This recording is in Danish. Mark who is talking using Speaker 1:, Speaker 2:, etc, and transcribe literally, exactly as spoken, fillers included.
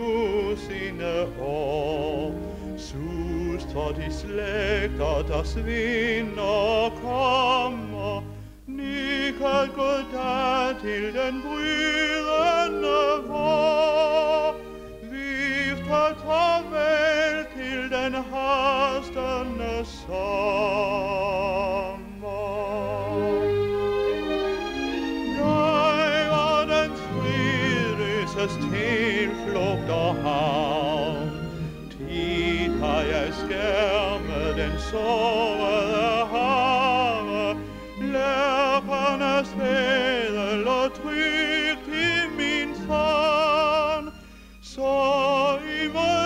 Speaker 1: nu sine år. Sustrer de slægter, der svinder kommer. Nikald goddag til den brydende vår. Vifter farvel til den hastende sommer. Jeg og den fridløses tilflugt og havn. Tit har jeg skærmet den sårede hare. Lærkernes fædel og trygt i min favn. Så i mig